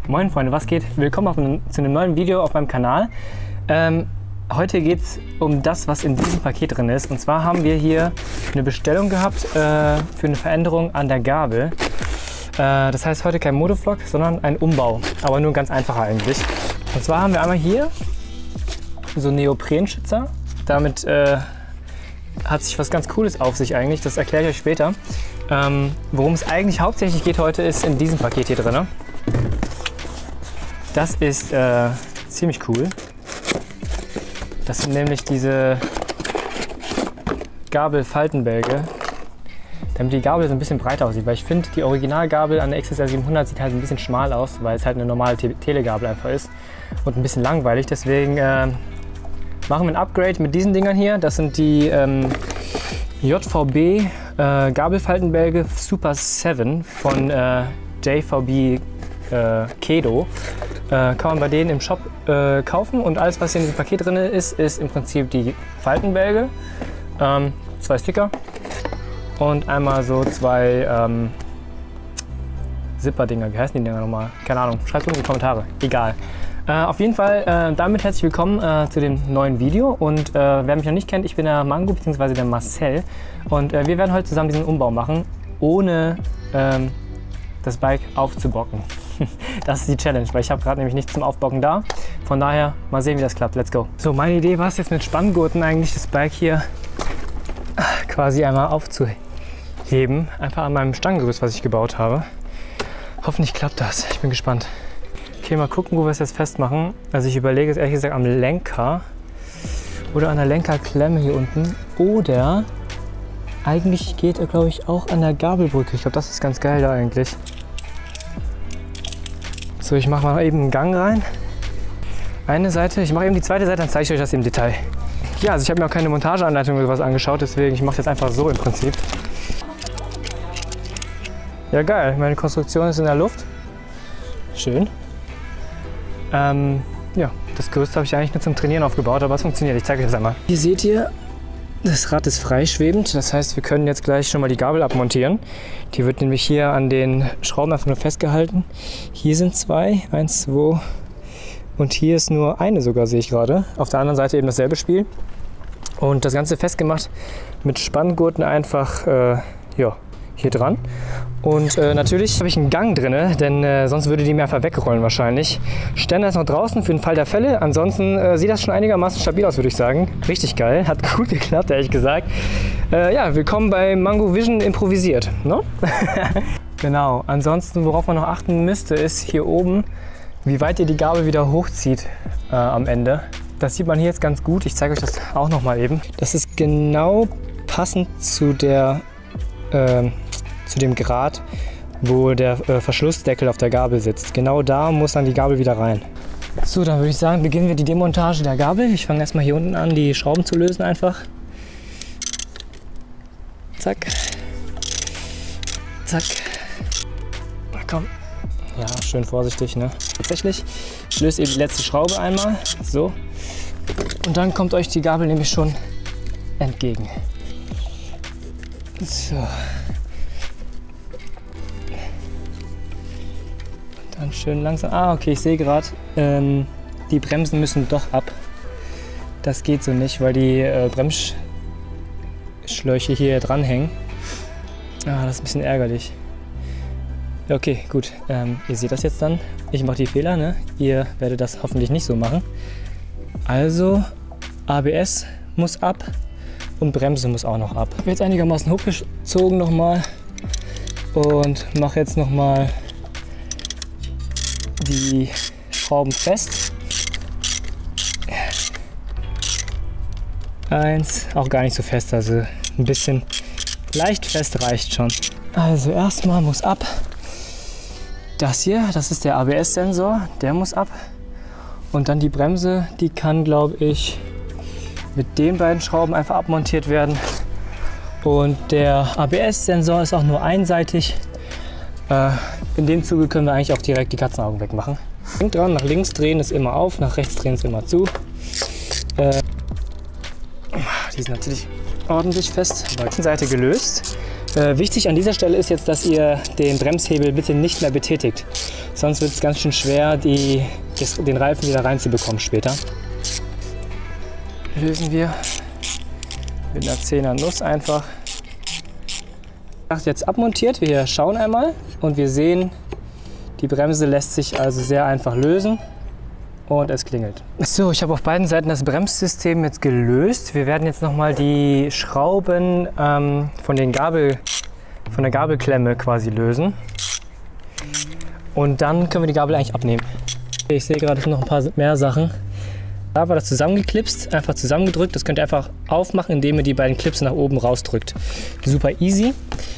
Moin Freunde, was geht? Willkommen zu einem neuen Video auf meinem Kanal. Heute geht es um das, was in diesem Paket drin ist. Und zwar haben wir hier eine Bestellung gehabt für eine Veränderung an der Gabel. Das heißt heute kein Motovlog, sondern ein Umbau. Aber nur ganz einfacher eigentlich. Und zwar haben wir einmal hier so einen Neoprenschützer. Damit hat sich was ganz Cooles auf sich eigentlich. Das erkläre ich euch später. Worum es eigentlich hauptsächlich geht heute, ist in diesem Paket hier drin. Das ist ziemlich cool. Das sind nämlich diese Gabelfaltenbälge, damit die Gabel so ein bisschen breiter aussieht. Weil ich finde, die Originalgabel an der XSR 700 sieht halt ein bisschen schmal aus, weil es halt eine normale Telegabel einfach ist und ein bisschen langweilig. Deswegen machen wir ein Upgrade mit diesen Dingern hier. Das sind die JVB Gabelfaltenbälge Super 7 von JVB Kedo. Kann man bei denen im Shop kaufen, und alles, was hier in diesem Paket drin ist, ist im Prinzip die Faltenbälge, 2 Sticker und einmal so 2 Zipper-Dinger. Wie heißen die Dinger nochmal? Keine Ahnung, schreibt es in die Kommentare. Egal. Auf jeden Fall damit herzlich willkommen zu dem neuen Video, und wer mich noch nicht kennt, ich bin der Mango bzw. der Marcel, und wir werden heute zusammen diesen Umbau machen, ohne das Bike aufzubocken. Das ist die Challenge, weil ich habe gerade nämlich nichts zum Aufbocken da. Von daher mal sehen, wie das klappt. Let's go. So, meine Idee war es jetzt mit Spanngurten eigentlich, das Bike hier quasi einmal aufzuheben. Einfach an meinem Stangengerüst, was ich gebaut habe. Hoffentlich klappt das. Ich bin gespannt. Okay, mal gucken, wo wir es jetzt festmachen. Also ich überlege jetzt ehrlich gesagt am Lenker oder an der Lenkerklemme hier unten. Oder eigentlich geht er, glaube ich, auch an der Gabelbrücke. Ich glaube, das ist ganz geil da eigentlich. So, ich mache mal eben einen Gang rein. Eine Seite, ich mache eben die zweite Seite, dann zeige ich euch das im Detail. Ja, also ich habe mir auch keine Montageanleitung oder was angeschaut, deswegen ich mache es jetzt einfach so im Prinzip. Ja, geil, meine Konstruktion ist in der Luft. Schön. Ja, das Gerüst habe ich eigentlich nur zum Trainieren aufgebaut, aber es funktioniert. Ich zeige euch das einmal. Hier seht ihr, das Rad ist freischwebend, das heißt, wir können jetzt gleich schon mal die Gabel abmontieren. Die wird nämlich hier an den Schrauben einfach nur festgehalten. Hier sind 2, 1, 2 und hier ist nur eine sogar, sehe ich gerade. Auf der anderen Seite eben dasselbe Spiel. Und das Ganze festgemacht mit Spanngurten einfach ja, hier dran. Und natürlich habe ich einen Gang drin, denn sonst würde die mir einfach wegrollen wahrscheinlich. Ständer ist noch draußen für den Fall der Fälle. Ansonsten sieht das schon einigermaßen stabil aus, würde ich sagen. Richtig geil, hat gut geklappt, ehrlich gesagt. Ja, willkommen bei Mango Vision improvisiert. Ne? Genau, ansonsten worauf man noch achten müsste, ist hier oben, wie weit ihr die Gabel wieder hochzieht am Ende. Das sieht man hier jetzt ganz gut. Ich zeige euch das auch noch mal eben. Das ist genau passend zu dem Grad, wo der Verschlussdeckel auf der Gabel sitzt. Genau da muss dann die Gabel wieder rein. So, dann würde ich sagen, beginnen wir die Demontage der Gabel. Ich fange erstmal hier unten an, die Schrauben zu lösen einfach. Zack. Zack. Na komm. Ja, schön vorsichtig, ne? Tatsächlich. Ich löse eben die letzte Schraube einmal. So. Und dann kommt euch die Gabel nämlich schon entgegen. So. Dann schön langsam. Ah, okay, ich sehe gerade, die Bremsen müssen doch ab. Das geht so nicht, weil die Bremsschläuche hier dranhängen. Ah, das ist ein bisschen ärgerlich. Okay, gut. Ihr seht das jetzt dann. Ich mache die Fehler, ne? Ihr werdet das hoffentlich nicht so machen. Also, ABS muss ab und Bremse muss auch noch ab. Ich habe jetzt einigermaßen hochgezogen nochmal und mache jetzt nochmal die Schrauben fest. 1, auch gar nicht so fest, also ein bisschen leicht fest reicht schon. Also erstmal muss ab. Das hier, das ist der ABS-Sensor, der muss ab. Und dann die Bremse, die kann, glaube ich, mit den beiden Schrauben einfach abmontiert werden. Und der ABS-Sensor ist auch nur einseitig. In dem Zuge können wir eigentlich auch direkt die Katzenaugen wegmachen. Denkt dran, nach links drehen ist immer auf, nach rechts drehen ist immer zu. Die sind natürlich ordentlich fest. Seite gelöst. Wichtig an dieser Stelle ist jetzt, dass ihr den Bremshebel bitte nicht mehr betätigt. Sonst wird es ganz schön schwer, den Reifen wieder reinzubekommen später. Lösen wir mit einer 10er Nuss einfach. Jetzt abmontiert, wir schauen einmal und wir sehen, die Bremse lässt sich also sehr einfach lösen und es klingelt. So, ich habe auf beiden Seiten das Bremssystem jetzt gelöst. Wir werden jetzt nochmal die Schrauben von der Gabelklemme quasi lösen und dann können wir die Gabel eigentlich abnehmen. Ich sehe gerade, es sind noch ein paar mehr Sachen. Da war das zusammengeklipst, einfach zusammengedrückt. Das könnt ihr einfach aufmachen, indem ihr die beiden Clips nach oben rausdrückt. Super easy.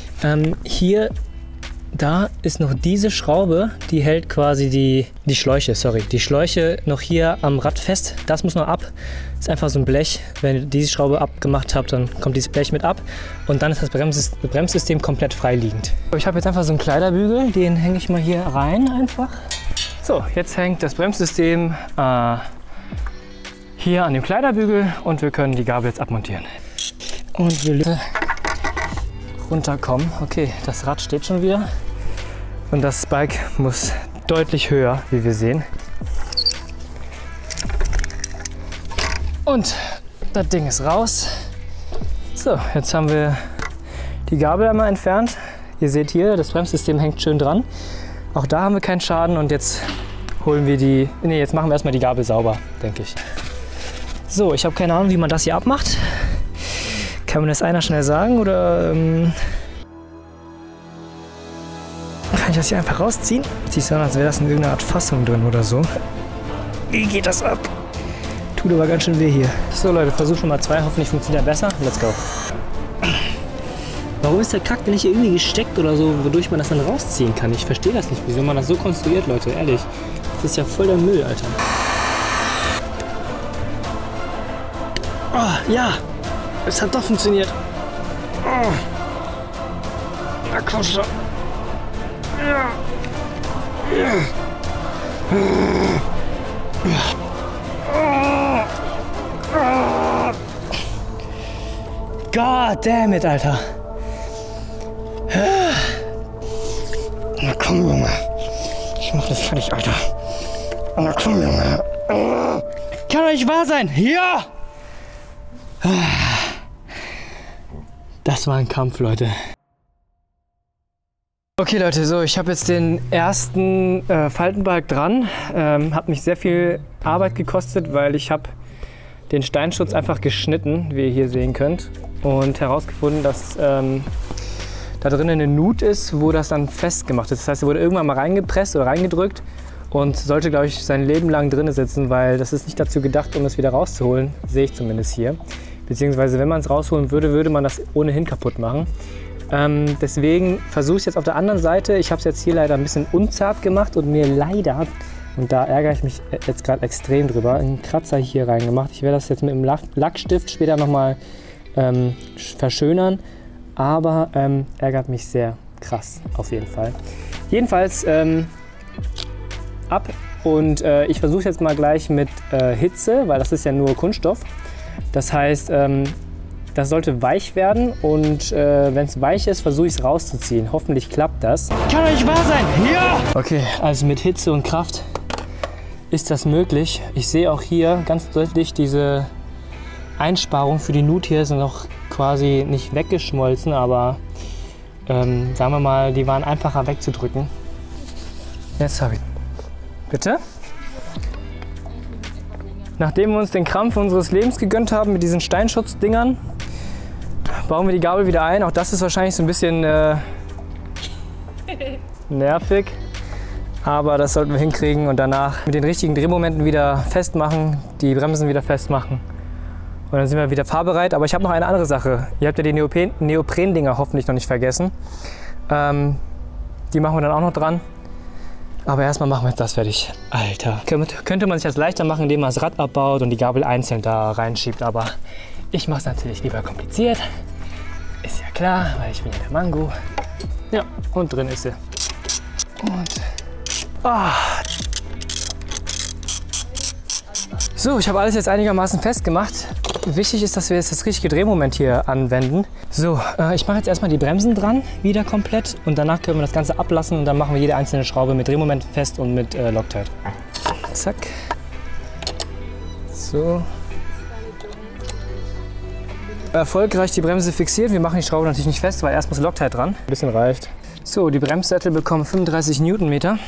Da ist noch diese Schraube, die hält quasi die Schläuche noch hier am Rad fest. Das muss noch ab. Das ist einfach so ein Blech. Wenn ihr diese Schraube abgemacht habt, dann kommt dieses Blech mit ab. Und dann ist das Bremssystem komplett freiliegend. Ich habe jetzt einfach so einen Kleiderbügel, den hänge ich mal hier rein einfach. So, jetzt hängt das Bremssystem hier an dem Kleiderbügel und wir können die Gabel jetzt abmontieren. Und wir runterkommen. Okay, das Rad steht schon wieder und das Bike muss deutlich höher, wie wir sehen. Und das Ding ist raus. So, jetzt haben wir die Gabel einmal entfernt. Ihr seht hier, das Bremssystem hängt schön dran. Auch da haben wir keinen Schaden und jetzt holen wir jetzt machen wir erstmal die Gabel sauber, denke ich. So, ich habe keine Ahnung, wie man das hier abmacht. Kann mir das einer schnell sagen oder kann ich das hier einfach rausziehen? Sieht so an, als wäre das in irgendeiner Art Fassung drin oder so. Wie geht das ab? Tut aber ganz schön weh hier. So Leute, Versuch Nummer 2, hoffentlich funktioniert er besser. Let's go. Warum ist der Kack denn nicht irgendwie gesteckt oder so, wodurch man das dann rausziehen kann? Ich verstehe das nicht, wieso man das so konstruiert, Leute, ehrlich. Das ist ja voll der Müll, Alter. Oh, ja! Es hat doch funktioniert. Oh. Na komm schon. Ja. Ja. God damn it, Alter. Na komm, Junge. Ich mach das fertig, Alter. Na komm, Junge. Kann doch nicht wahr sein. Ja! Das war ein Kampf, Leute. Okay, Leute, so ich habe jetzt den ersten Faltenbalg dran. Hat mich sehr viel Arbeit gekostet, weil ich habe den Steinschutz einfach geschnitten, wie ihr hier sehen könnt. Und herausgefunden, dass da drinnen eine Nut ist, wo das dann festgemacht ist. Das heißt, er wurde irgendwann mal reingepresst oder reingedrückt und sollte, glaube ich, sein Leben lang drin sitzen, weil das ist nicht dazu gedacht, um es wieder rauszuholen, sehe ich zumindest hier. Beziehungsweise, wenn man es rausholen würde, würde man das ohnehin kaputt machen. Deswegen versuche ich es jetzt auf der anderen Seite. Ich habe es jetzt hier leider ein bisschen unzart gemacht und mir leider, und da ärgere ich mich jetzt gerade extrem drüber, einen Kratzer hier reingemacht. Ich werde das jetzt mit dem Lackstift später nochmal verschönern, aber ärgert mich sehr krass auf jeden Fall. Jedenfalls ab und ich versuche jetzt mal gleich mit Hitze, weil das ist ja nur Kunststoff. Das heißt, das sollte weich werden und wenn es weich ist, versuche ich es rauszuziehen. Hoffentlich klappt das. Kann doch nicht wahr sein! Ja! Okay, also mit Hitze und Kraft ist das möglich. Ich sehe auch hier ganz deutlich diese Einsparung für die Nut hier ist noch quasi nicht weggeschmolzen, aber sagen wir mal, die waren einfacher wegzudrücken. Jetzt habe ich. Bitte? Nachdem wir uns den Krampf unseres Lebens gegönnt haben mit diesen Steinschutzdingern, bauen wir die Gabel wieder ein. Auch das ist wahrscheinlich so ein bisschen nervig, aber das sollten wir hinkriegen und danach mit den richtigen Drehmomenten wieder festmachen, die Bremsen wieder festmachen und dann sind wir wieder fahrbereit. Aber ich habe noch eine andere Sache. Ihr habt ja die Neopren-Dinger hoffentlich noch nicht vergessen. Die machen wir dann auch noch dran. Aber erstmal machen wir jetzt das fertig. Alter. Könnte man sich das leichter machen, indem man das Rad abbaut und die Gabel einzeln da reinschiebt. Aber ich mache es natürlich lieber kompliziert. Ist ja klar, weil ich bin ja der Mango. Ja, und drin ist sie. Und... Oh. So, ich habe alles jetzt einigermaßen festgemacht. Wichtig ist, dass wir jetzt das richtige Drehmoment hier anwenden. So, ich mache jetzt erstmal die Bremsen dran, wieder komplett. Und danach können wir das Ganze ablassen und dann machen wir jede einzelne Schraube mit Drehmoment fest und mit Loctite. Zack. So. Erfolgreich die Bremse fixiert. Wir machen die Schraube natürlich nicht fest, weil erst muss Loctite dran. Ein bisschen reicht. So, die Bremssättel bekommen 35 Newtonmeter.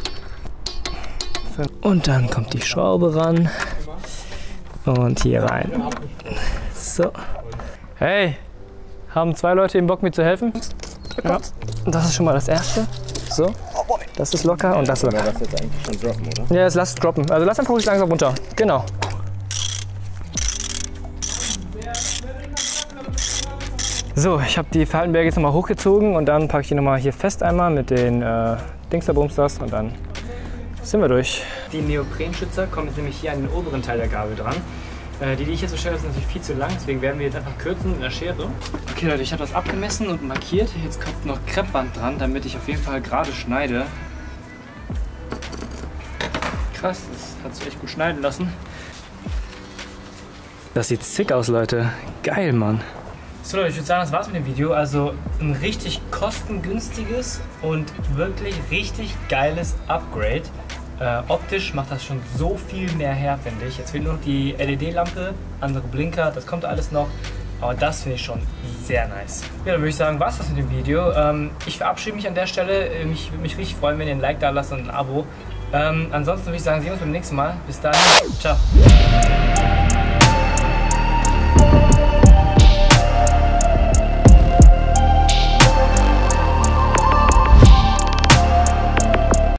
Und dann kommt die Schraube ran. Und hier rein. So. Hey, haben 2 Leute eben Bock, mir zu helfen? Ja. Das ist schon mal das Erste. So, das ist locker und das locker. Das jetzt eigentlich schon droppen, oder? Ja, jetzt lass es droppen. Also lass einfach ruhig langsam runter. Genau. So, ich habe die Faltenberge jetzt nochmal hochgezogen und dann packe ich die nochmal hier fest einmal mit den Dingsterbumsters und dann sind wir durch. Die Neoprenschützer kommen jetzt nämlich hier an den oberen Teil der Gabel dran. Die ich jetzt so stelle, ist natürlich viel zu lang, deswegen werden wir jetzt einfach kürzen mit einer Schere. Okay Leute, ich habe das abgemessen und markiert. Jetzt kommt noch Kreppband dran, damit ich auf jeden Fall gerade schneide. Krass, das hat sich echt gut schneiden lassen. Das sieht sick aus, Leute. Geil, Mann. So Leute, ich würde sagen, das war's mit dem Video. Also ein richtig kostengünstiges und wirklich richtig geiles Upgrade. Optisch macht das schon so viel mehr her, finde ich. Jetzt fehlt nur noch die LED-Lampe, andere Blinker, das kommt alles noch. Aber das finde ich schon sehr nice. Ja, dann würde ich sagen, war's das mit dem Video. Ich verabschiede mich an der Stelle. Ich würde mich richtig freuen, wenn ihr ein Like da lasst und ein Abo. Ansonsten würde ich sagen, sehen wir uns beim nächsten Mal. Bis dahin, ciao.